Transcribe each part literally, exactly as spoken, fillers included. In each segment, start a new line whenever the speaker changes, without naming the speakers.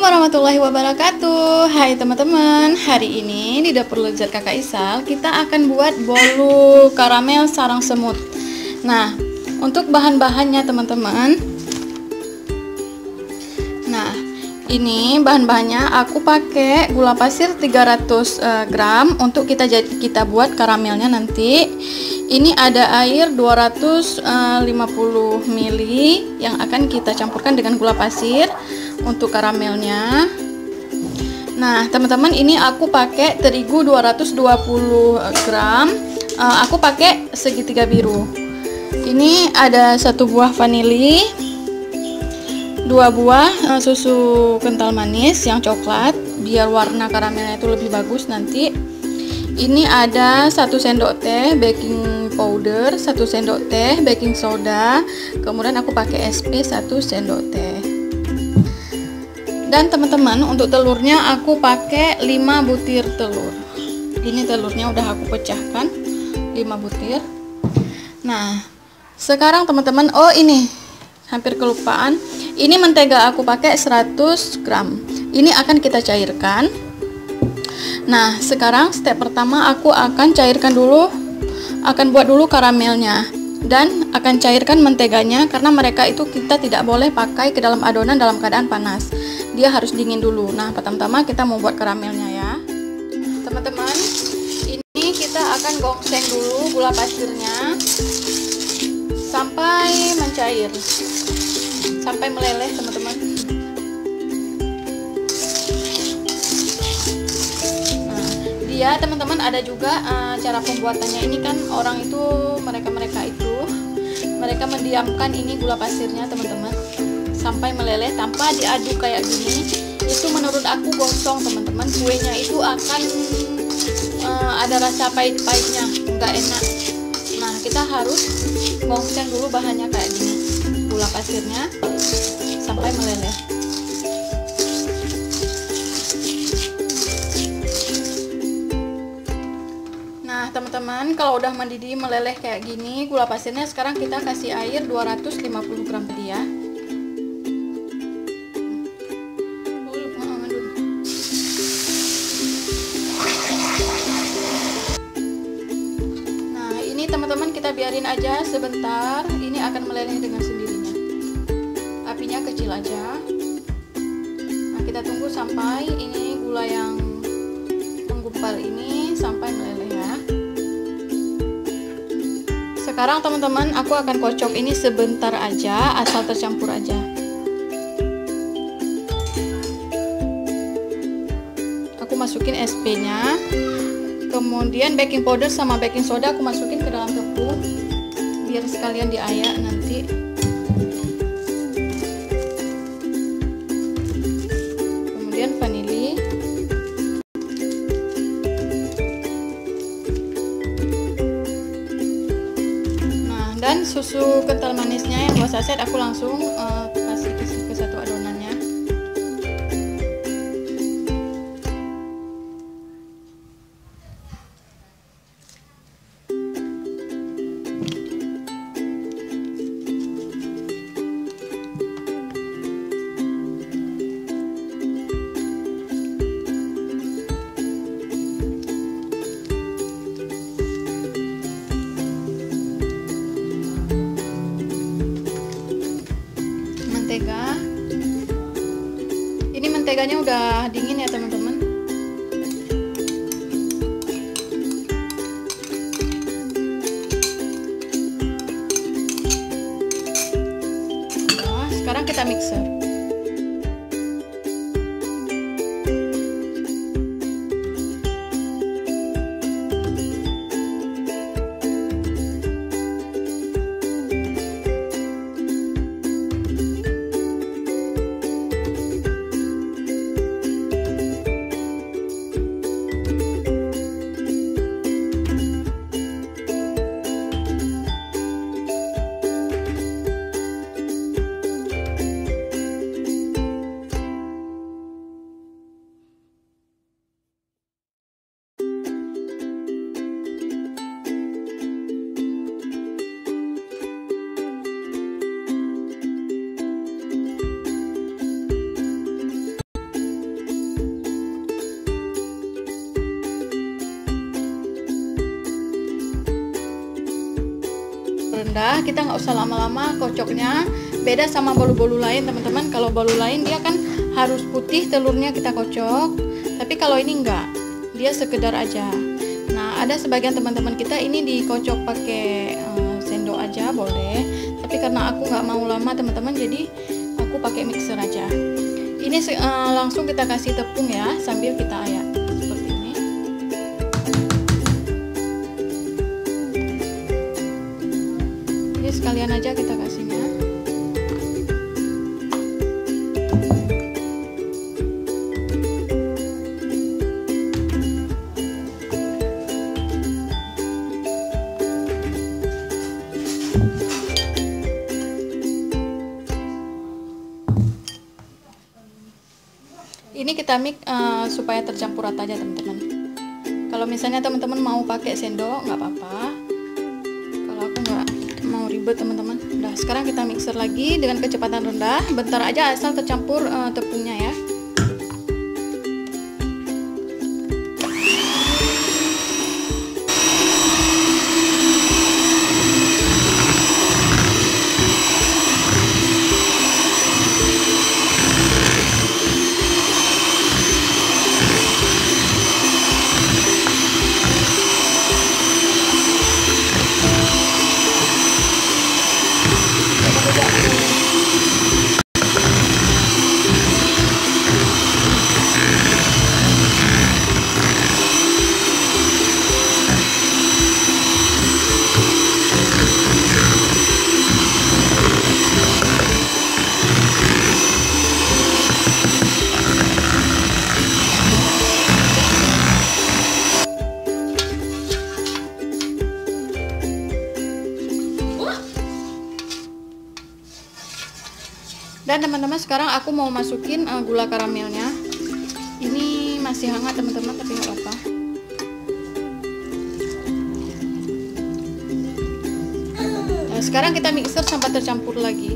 Assalamualaikum warahmatullahi wabarakatuh. Hai teman-teman, hari ini di dapur lezat kakak Isal kita akan buat bolu karamel sarang semut. Nah, untuk bahan-bahannya teman-teman, nah ini bahan-bahannya aku pakai gula pasir tiga ratus gram untuk kita kita buat karamelnya nanti. Ini ada air dua ratus lima puluh mililiter yang akan kita campurkan dengan gula pasir untuk karamelnya. Nah teman-teman, ini aku pakai terigu dua ratus dua puluh gram. uh, aku pakai segitiga biru. Ini ada satu buah vanili, dua buah uh, susu kental manis yang coklat biar warna karamelnya itu lebih bagus nanti. Ini ada satu sendok teh baking powder, satu sendok teh baking soda, kemudian aku pakai es pe satu sendok teh. Dan teman-teman, untuk telurnya aku pakai lima butir telur. Ini telurnya udah aku pecahkan lima butir. Nah, sekarang teman-teman, oh ini hampir kelupaan. Ini mentega aku pakai seratus gram. Ini akan kita cairkan. Nah, sekarang step pertama aku akan cairkan dulu, akan buat dulu karamelnya dan akan cairkan menteganya, karena mereka itu kita tidak boleh pakai ke dalam adonan dalam keadaan panas. Dia harus dingin dulu. Nah, pertama-tama kita mau buat karamelnya ya. Teman-teman, ini kita akan gongseng dulu gula pasirnya sampai mencair, sampai meleleh teman-teman. Ya teman-teman, ada juga uh, cara pembuatannya. Ini kan orang itu, mereka-mereka itu mereka mendiamkan ini gula pasirnya teman-teman sampai meleleh tanpa diaduk kayak gini. Itu menurut aku gosong teman-teman, kuenya itu akan uh, ada rasa pahit-pahitnya, nggak enak. Nah, kita harus gongseng dulu bahannya kayak gini, gula pasirnya sampai meleleh. Teman-teman, kalau udah mendidih meleleh kayak gini gula pasirnya, sekarang kita kasih air dua ratus lima puluh gram tadi ya. Nah, ini teman-teman kita biarin aja sebentar, ini akan meleleh dengan sendirinya. Apinya kecil aja. Nah, kita tunggu sampai ini gula yang menggumpal ini sampai meleleh ya. Sekarang teman-teman, aku akan kocok ini sebentar aja, asal tercampur aja. Aku masukin es pe nya, kemudian baking powder sama baking soda aku masukin ke dalam tepung biar sekalian diayak nanti. Kemudian vanili. Dan susu kental manisnya yang dua saset aku langsung uh, kasih ke, ke satu adonannya. Mentega, ini menteganya udah dingin ya teman-teman. Nah, sekarang kita mixer. rendah, kita nggak usah lama-lama kocoknya. Beda sama bolu-bolu lain teman-teman. Kalau bolu lain dia kan harus putih telurnya kita kocok, tapi kalau ini enggak, dia sekedar aja. Nah, ada sebagian teman-teman kita ini dikocok pakai uh, sendok aja boleh, tapi karena aku nggak mau lama teman-teman, jadi aku pakai mixer aja. Ini uh, langsung kita kasih tepung ya, sambil kita ayak seperti ini. Ini sekalian aja kita kasihnya. Ini kita mix uh, supaya tercampur rata aja teman-teman. Kalau misalnya teman-teman mau pakai sendok nggak apa-apa. Kalau aku nggak mau ribet teman-teman. Udah, sekarang kita mixer lagi dengan kecepatan rendah. Bentar aja asal tercampur uh, tepungnya ya. Dan teman-teman, sekarang aku mau masukin uh, gula karamelnya. Ini masih hangat teman-teman, tapi nggak apa-apa. Nah, sekarang kita mixer sampai tercampur lagi.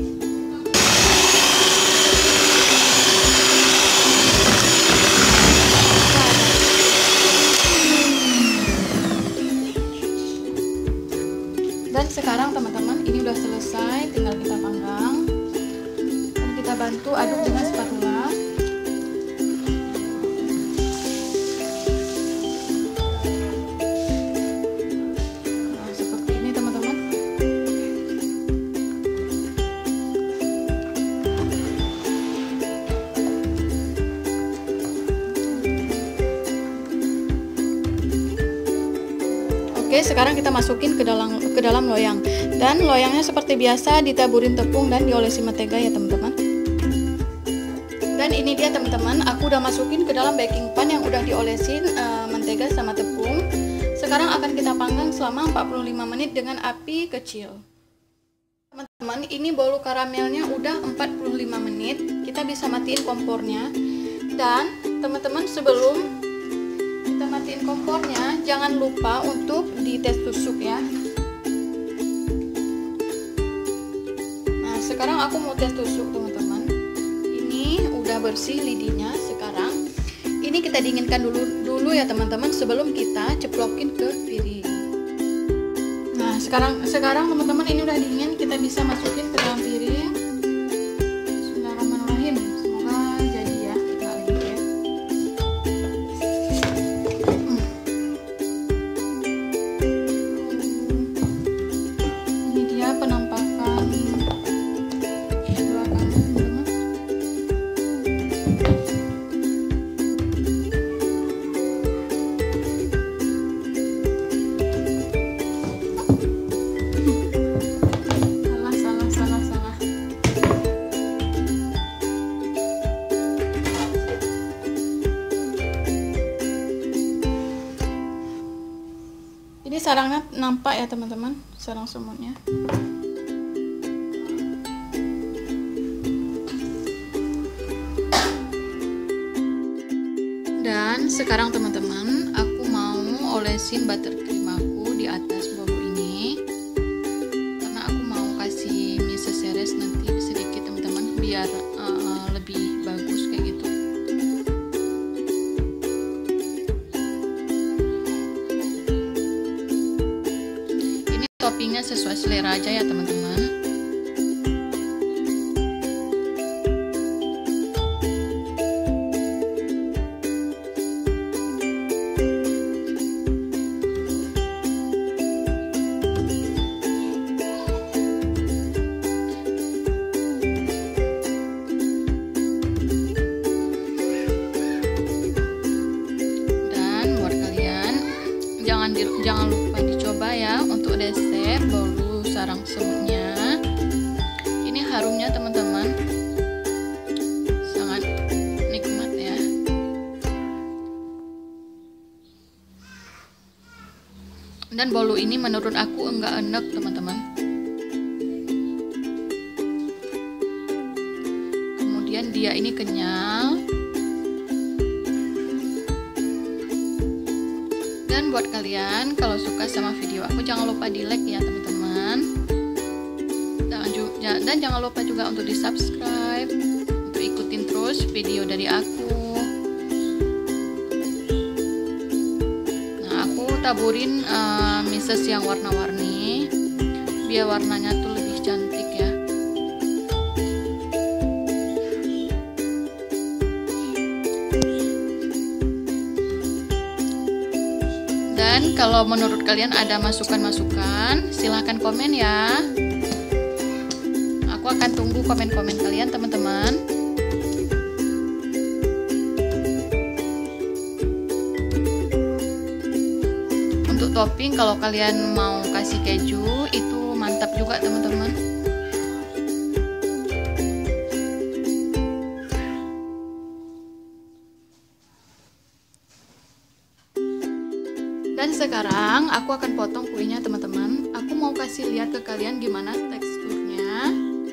Dan sekarang teman-teman, ini udah selesai, tinggal kita panggang. Kita bantu aduk dengan spatula. Nah, seperti ini teman-teman. Oke, sekarang kita masukin ke dalam ke dalam loyang. Dan loyangnya seperti biasa ditaburin tepung dan diolesi mentega ya teman-teman. Dan ini dia teman-teman, aku udah masukin ke dalam baking pan yang udah diolesin uh, mentega sama tepung. Sekarang akan kita panggang selama empat puluh lima menit dengan api kecil. Teman-teman, ini bolu karamelnya udah empat puluh lima menit. Kita bisa matiin kompornya. Dan teman-teman, sebelum kita matiin kompornya, jangan lupa untuk dites tusuk ya. Nah, sekarang aku mau tes tusuk teman-teman. Udah bersih lidinya. Sekarang ini kita dinginkan dulu dulu ya teman-teman sebelum kita ceplokin ke piring. Nah, sekarang sekarang teman-teman ini udah dingin, kita bisa masukin ke dalam piring. Bismillahirrahmanirrahim. Semoga jadi ya. Kita lagi ya. Hmm. Ini dia penampakan ini sarangnya nampak ya teman-teman, sarang semutnya. Dan sekarang teman-teman, aku mau olesin buttercream aku di atas bolu ini, karena aku mau kasih mie seseres nanti sedikit teman-teman, biar uh, lebih bagus kayak gitu. toppingnya sesuai selera aja ya teman-teman. Jangan, di, jangan lupa dicoba ya untuk resep bolu sarang semutnya. Ini harumnya teman-teman sangat nikmat ya. Dan bolu ini menurut aku enggak enak teman-teman. Kemudian dia ini kenyal. Dan buat kalian kalau suka sama video aku jangan lupa di like ya teman-teman. Dan, dan jangan lupa juga untuk di subscribe untuk ikutin terus video dari aku. Nah aku taburin uh, mises yang warna-warni biar warnanya tuh lebih cantik ya. Dan kalau menurut kalian ada masukan-masukan, silahkan komen ya. Aku akan tunggu komen-komen kalian teman-teman. Untuk topping kalau kalian mau kasih keju itu mantap juga teman-teman. Dan sekarang aku akan potong kuenya teman-teman. Aku mau kasih lihat ke kalian gimana teksturnya.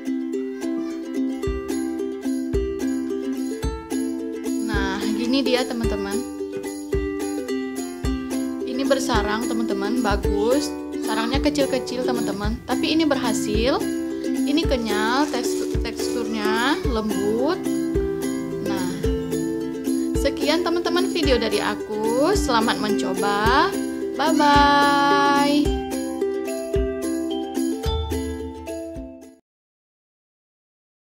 Nah gini dia teman-teman. Ini bersarang teman-teman, bagus. Sarangnya kecil-kecil teman-teman. Tapi ini berhasil. Ini kenyal, tekstur teksturnya lembut. Nah sekian teman-teman video dari aku. Selamat mencoba. Bye-bye.